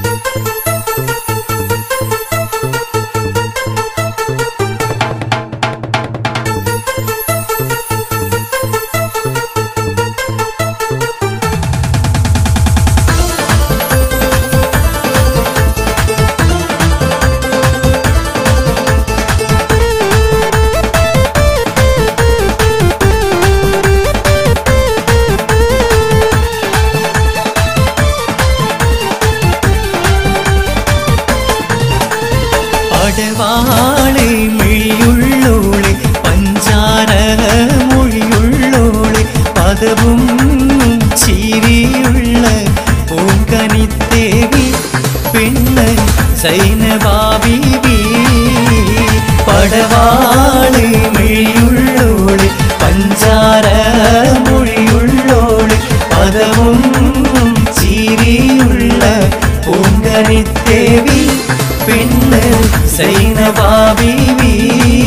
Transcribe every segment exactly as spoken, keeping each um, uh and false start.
പടവാളെ മിഴിയുള്ളോളെ പഞ്ചാര മൊഴിയുള്ളോളെ പദവും ചിരിയുള്ള പൂങ്കനിത്തേവി പെണ്ണ് സൈനബാബീബി. പടവാളെ മിഴിയുള്ളോളെ പഞ്ചാര മൊഴിയുള്ളോളെ പദവും ചിരിയുള്ള പൂങ്കനിത്തേവി പെണ്ണ് സൈനബാബീബി.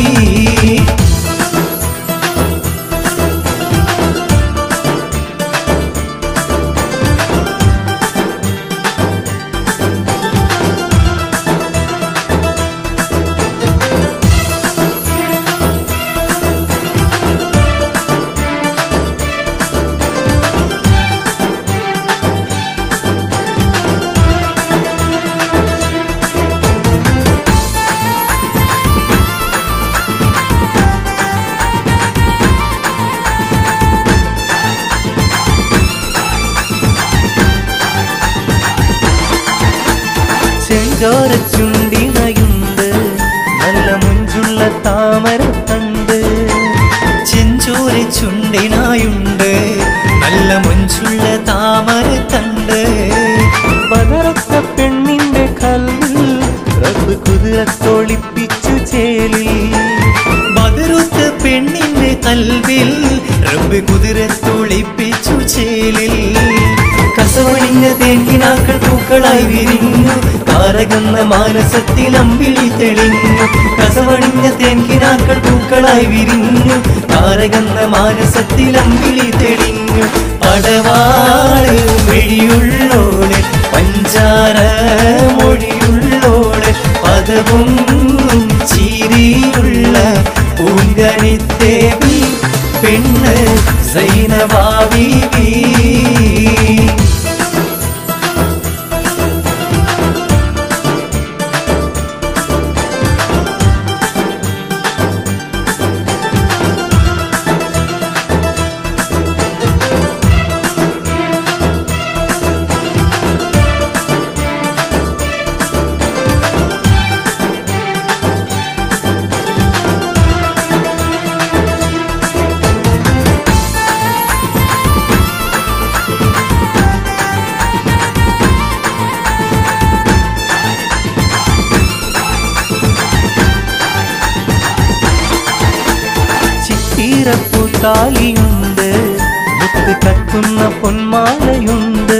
ചെഞ്ചോര ചുണ്ടിനയുണ്ട് നല്ല മുഞ്ചുള്ള താമരത്തണ്ട്. ചെഞ്ചോര ചുണ്ടിനായുണ്ട് നല്ല മുഞ്ചുള്ള താമരത്തണ്ട്. ബദറത്ത പെണ്ണിന്റെ കൽവിൽ റബ്ബ് കുതിരത്തൊളിപ്പിച്ചു ചേലിൽ. ബദറുത്ത പെണ്ണിന്റെ കൽവിൽ റബ്ബ് കുതിരത്തൊളിപ്പിച്ചു ചേലിൽ. കസവണിഞ്ഞ തേൻകിനാക്കൾ പൂക്കളായി വിരിഞ്ഞു താരകന്ന മാനസത്തിൽ അമ്പിളി തെളിഞ്ഞു. കസവണിഞ്ഞ തേൻകിനാക്കൾ പൂക്കളായി വിരിഞ്ഞു താരകന്ന മാനസത്തിൽ അമ്പിളി തെളിഞ്ഞു. പടവാള് മിഴിയുള്ളോളെ പഞ്ചാര മൊഴിയുള്ളോളെ പദവും ചിരിയുള്ള പൂങ്കനിത്തേവി പെണ്ണ് സൈനബാബീബി. ചിത്തിരപ്പൂത്താലിയുണ്ട് മുത്ത് കത്തുന്ന പൊന്മാലയുണ്ട്.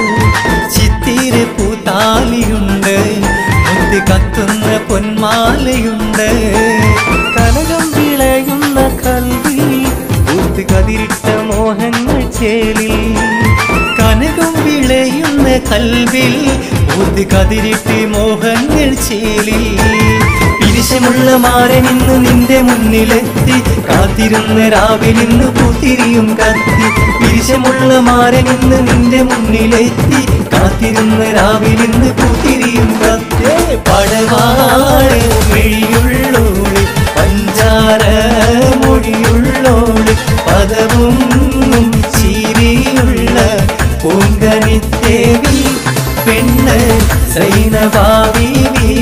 ചിത്തിരപ്പൂത്താലിയുണ്ട് മുത്ത് കത്തുന്ന പൊന്മാലയുണ്ട്. കനകം വിളയുന്ന കൽവിൽ ഊത്ത് കതിരിട്ട മോഹങ്ങൾ ചേലിൽ. കനകം വിളയുന്ന കൽവിൽ ഊത്ത് കതിരിട്ട് മോഹങ്ങൾ ചേലിൽ. പിരിശമുള്ള മാരനിന്ന് നിന്റെ മുന്നിലെത്തി കാത്തിരുന്ന രാവിലിന്ന് പൂത്തിരിയും കത്തി. പിരിശമുള്ള മാരനിന്ന് നിന്റെ മുന്നിലെത്തി കാത്തിരുന്ന രാവിലിന്ന് പൂത്തിരിയും കത്തി. പടവാള് മിഴിയുള്ളോളെ പഞ്ചാര മൊഴിയുള്ളോളെ പദവും ചിരിയുള്ള പൂങ്കനിത്തേവി പെണ്ണ് സൈനബാബീബി.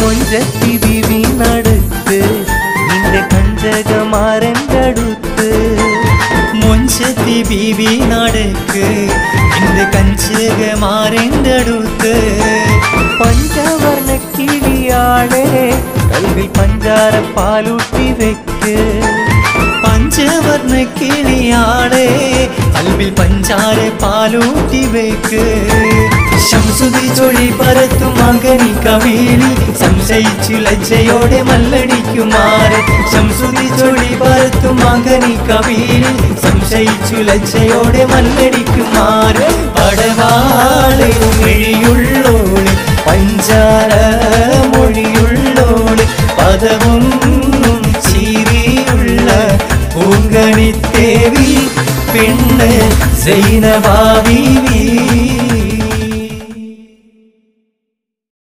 മൊഞ്ചത്തി ബീവി നടത്ത് നിന്റെ കഞ്ചകമാരൻ്റെ അടുത്ത് മൊഞ്ചത്തി ബീവി നടക്ക് നിന്റെ കഞ്ചകമാരൻ്റെ അടുത്ത് പഞ്ചവർണ്ണ കിളിയാളെ കൽവിൽ പഞ്ചാര പാലൂട്ടി വെക്ക് പഞ്ചവർണ്ണ കിളിയാളെ കൽവിൽ പഞ്ചാര പാലൂട്ടി വെക്ക് ശംസുതി ചൊഴി പരത്തും മകനി കവിളി സംശയിച്ചു ലജ്ജയോടെ മല്ലടിക്കുമാറ് ശംസുതി ചൊഴി പരത്തും മകനി കവിളി സംശയിച്ചു ലജ്ജയോടെ മല്ലടിക്കുമാറ് പടവാളെ മിഴിയുള്ളോള് പഞ്ചാര മൊഴിയുള്ളോള് പദവും ചീരിയുള്ള പൂങ്കണിത്തേവി പെണ്ണ് സൈനബാ ബീവി